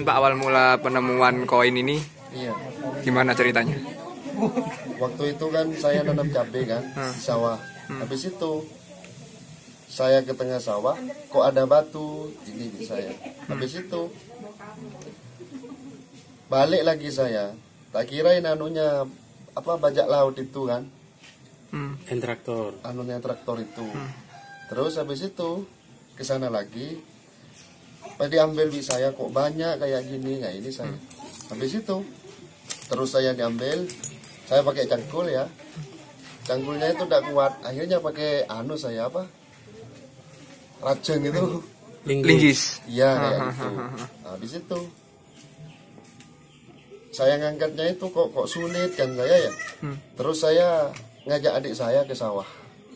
Pak, awal mula penemuan koin ini? Iya. Gimana ceritanya? Waktu itu kan saya nanam cabai kan di sawah. Habis itu saya ke tengah sawah, kok ada batu ini di saya. Habis itu balik lagi saya. Tak kirain anunya apa bajak laut itu kan. Traktor. Anunya traktor itu. Terus habis itu ke sana lagi. Pas diambil di saya kok banyak kayak gini. Nah ini saya. Habis itu terus saya diambil. Saya pakai cangkul ya. Cangkulnya itu tidak kuat. Akhirnya pakai anu saya apa? Rajeng itu. Linggis. Iya kayak gitu. Habis itu saya ngangkatnya itu kok sulit kan saya ya. Terus saya ngajak adik saya ke sawah.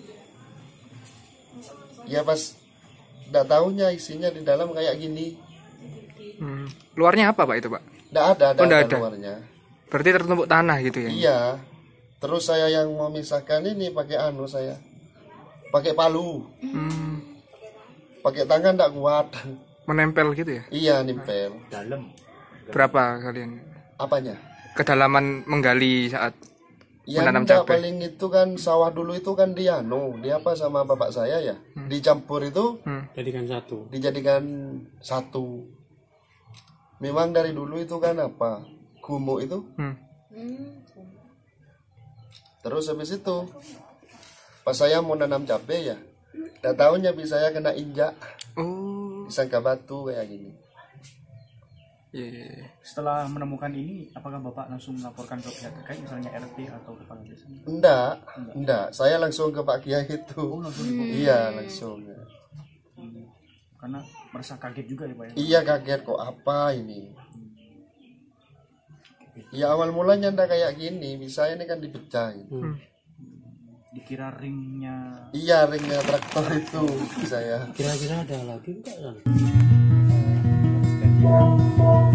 Ya pas tidak tahunya isinya di dalam kayak gini. Luarnya apa Pak itu Pak? Tidak ada nggak ada luarnya. Berarti tertumpuk tanah gitu ya? Iya. Terus saya yang memisahkan ini pakai anu saya. Pakai palu. Pakai tangan tidak kuat. Menempel gitu ya? Iya, nempel. Dalam. Berapa kalian? Apanya? Kedalaman menggali saat Ya menanam enggak, cabai? paling itu kan sawah dulu itu kan dia apa sama bapak saya ya. Dicampur itu Jadikan satu. dijadikan satu. Memang dari dulu itu kan apa? Gumuk itu. Terus habis itu pas saya mau nanam cabai ya, tak tahunya bisa saya kena injak. Oh. Disangka batu kayak gini. Iya. Setelah menemukan ini, apakah Bapak langsung melaporkan ke pihak terkait, misalnya RT atau kepala desa? Enggak. Saya langsung ke Pak Kiai itu. Oh, langsung dibawa. Iya, langsung. Karena merasa kaget juga ya Pak ya? Iya kaget kok apa ini. Ya awal mulanya ndak kayak gini, bisa ini kan dipecah gitu. Dikira ringnya. Iya ringnya traktor itu saya. Kira-kira ada lagi enggak?